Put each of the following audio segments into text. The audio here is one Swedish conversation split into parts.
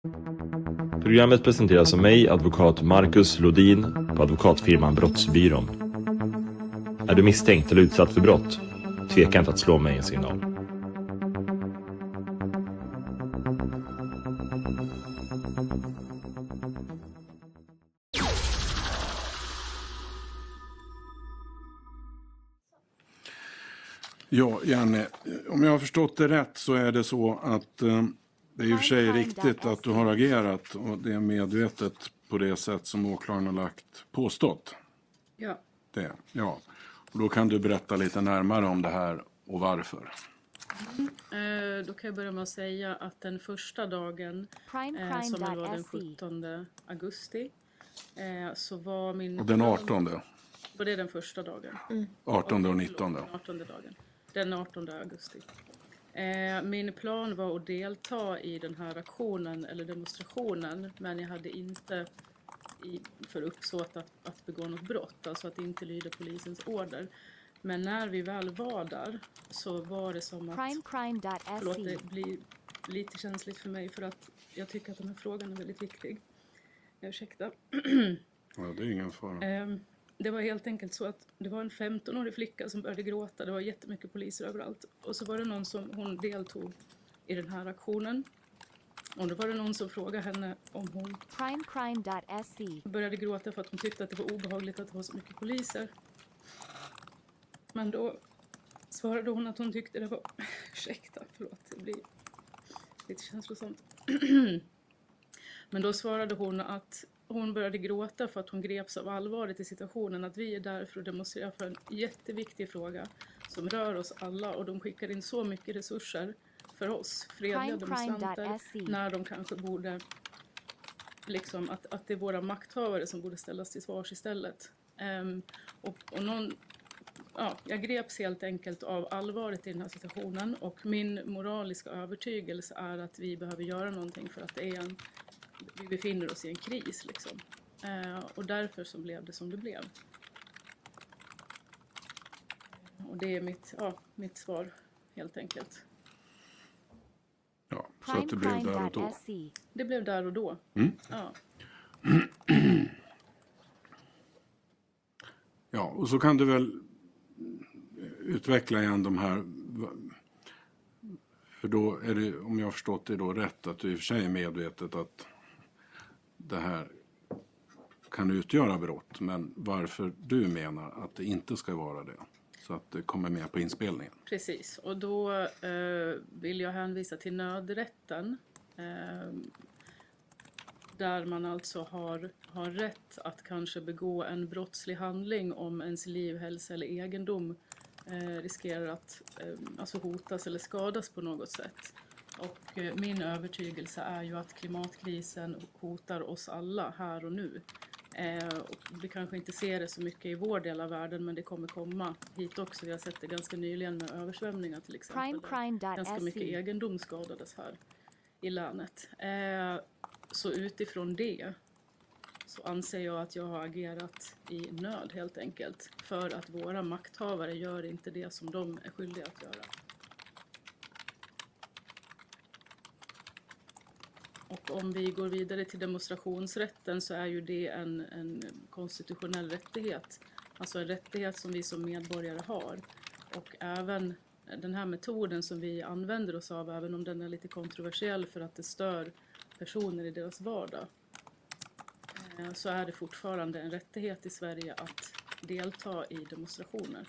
Programmet presenteras av mig, advokat Marcus Lodin på advokatfirman Brottsbyrån. Är du misstänkt eller utsatt för brott? Tveka inte att slå mig en signal. Ja, Jenny, om jag har förstått det rätt så är det så att det är i och för sig riktigt att du har agerat och det är medvetet på det sätt som åklagaren har påstått. Ja. Det, ja. Och då kan du berätta lite närmare om det här och varför. Då kan jag börja med att säga att den första dagen, som var den 17 augusti, så var min... Och den 18? Och det är den första dagen. 18 och 19? Den 18 dagen. Den 18 augusti. Min plan var att delta i den här aktionen eller demonstrationen, men jag hade inte för uppsåt att begå något brott, alltså att inte lyda polisens order. Men när vi väl var där så var det som att... Förlåt, det blir lite känsligt för mig för att jag tycker att den här frågan är väldigt viktig. Ursäkta. Ja, det är ingen fara. Det var helt enkelt så att det var en 15-årig flicka som började gråta. Det var jättemycket poliser överallt. Och så var det någon som hon deltog i den här aktionen. Och då var det någon som frågade henne om hon började gråta för att hon tyckte att det var obehagligt att det var så mycket poliser. Men då svarade hon att hon tyckte det var... Ursäkta, förlåt, det blir lite känslosamt. Men då svarade hon att hon började gråta för att hon greps av allvaret i situationen. Att vi är där för att demonstrera för en jätteviktig fråga som rör oss alla. Och de skickar in så mycket resurser för oss, fredliga demonstranter, när de kanske borde... Liksom att det är våra makthavare som borde ställas till svars istället. Och någon... Ja, jag greps helt enkelt av allvaret i den här situationen och min moraliska övertygelse är att vi behöver göra någonting för att det är vi befinner oss i en kris liksom. Och därför så blev det som det blev. Och det är mitt svar helt enkelt. Ja, så att det blev där och då. Det blev där och då. Ja. Ja, och så kan du väl utveckla igen de här, för då är det, om jag har förstått det då rätt, att du i och för sig är medvetet att det här kan utgöra brott, men varför du menar att det inte ska vara det, så att det kommer med på inspelningen. Precis, och då vill jag hänvisa till nödrätten, där man alltså har rätt att kanske begå en brottslig handling om ens liv, hälsa eller egendom riskerar att alltså hotas eller skadas på något sätt. Och min övertygelse är ju att klimatkrisen hotar oss alla här och nu. Och vi kanske inte ser det så mycket i vår del av världen, men det kommer komma hit också. Vi har sett det ganska nyligen med översvämningar till exempel. Ganska mycket egendom skadades här i länet. Så utifrån det så anser jag att jag har agerat i nöd helt enkelt. För att våra makthavare gör inte det som de är skyldiga att göra. Och om vi går vidare till demonstrationsrätten så är ju det en konstitutionell rättighet. Alltså en rättighet som vi som medborgare har. Och även den här metoden som vi använder oss av, även om den är lite kontroversiell för att det stör personer i deras vardag, så är det fortfarande en rättighet i Sverige att delta i demonstrationer.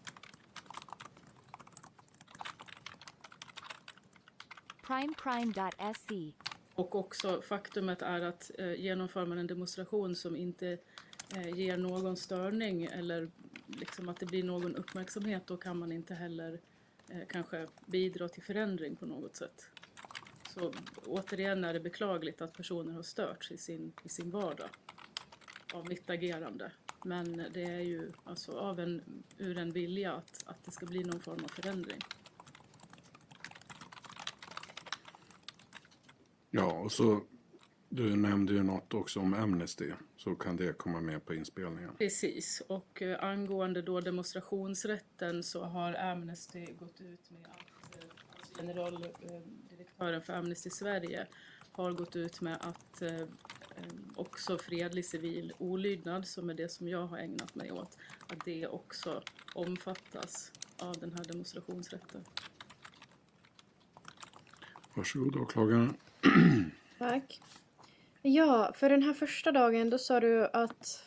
Primecrime.se. Och också faktumet är att genomför man en demonstration som inte ger någon störning eller liksom att det blir någon uppmärksamhet, då kan man inte heller kanske bidra till förändring på något sätt. Så återigen är det beklagligt att personer har störts i sin vardag av mitt agerande. Men det är ju alltså ur en vilja att det ska bli någon form av förändring. Ja, och så du nämnde ju något också om Amnesty, så kan det komma med på inspelningen. Precis, och angående då demonstrationsrätten så har Amnesty gått ut med att generaldirektören för Amnesty Sverige har gått ut med att också fredlig civil olydnad, som är det som jag har ägnat mig åt, att det också omfattas av den här demonstrationsrätten. Varsågod, åklagaren. Tack. Ja, för den här första dagen då sa du att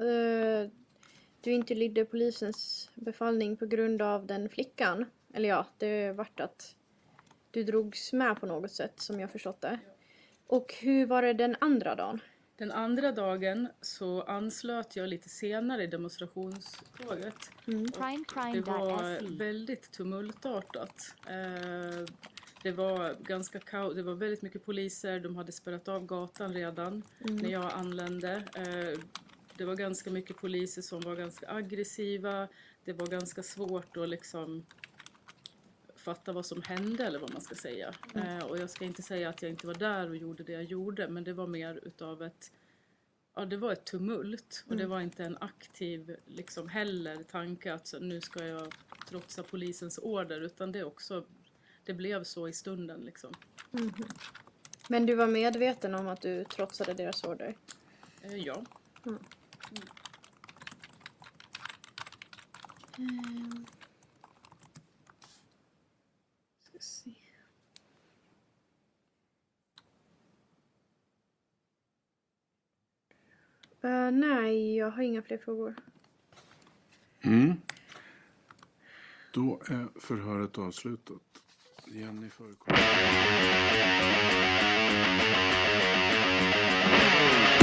du inte lydde polisens befallning på grund av den flickan. Eller ja, det vart att du drogs med på något sätt som jag förstått det. Och hur var det den andra dagen? Den andra dagen så anslöt jag lite senare i demonstrationståget. Det var väldigt tumultartat. Det var väldigt mycket poliser, de hade spärrat av gatan redan när jag anlände. Det var ganska mycket poliser som var ganska aggressiva. Det var ganska svårt att liksom fatta vad som hände eller vad man ska säga. Och jag ska inte säga att jag inte var där och gjorde det jag gjorde, men det var mer utav det var ett tumult. Och det var inte en aktiv liksom heller tanke att så, nu ska jag trotsa polisens order, utan det blev så i stunden liksom. Men du var medveten om att du trotsade deras order? Ja. Ska se. Nej, jag har inga fler frågor. Då är förhöret avslutat. Jenny förekommer.